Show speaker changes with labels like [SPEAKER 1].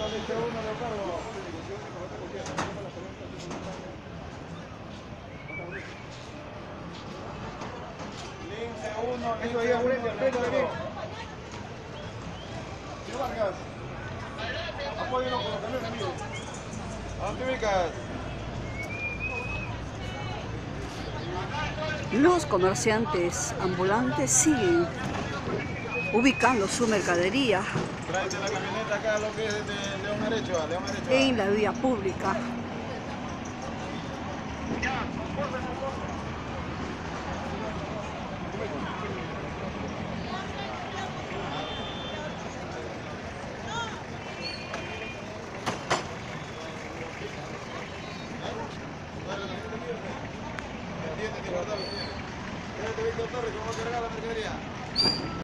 [SPEAKER 1] Eso ahí, Aurelia, al frente, vení. Señor Vargas, apóyenos con los camiones, mire. ¿A dónde ubicas?
[SPEAKER 2] Los comerciantes ambulantes siguen ubicando su mercadería
[SPEAKER 1] Tráete la camioneta acá, lo que es de León Arechoa, León Arechoa.
[SPEAKER 2] en la vía pública.
[SPEAKER 1] Entiende, Víctor Torres, ¿cómo va a cargar la mercadería?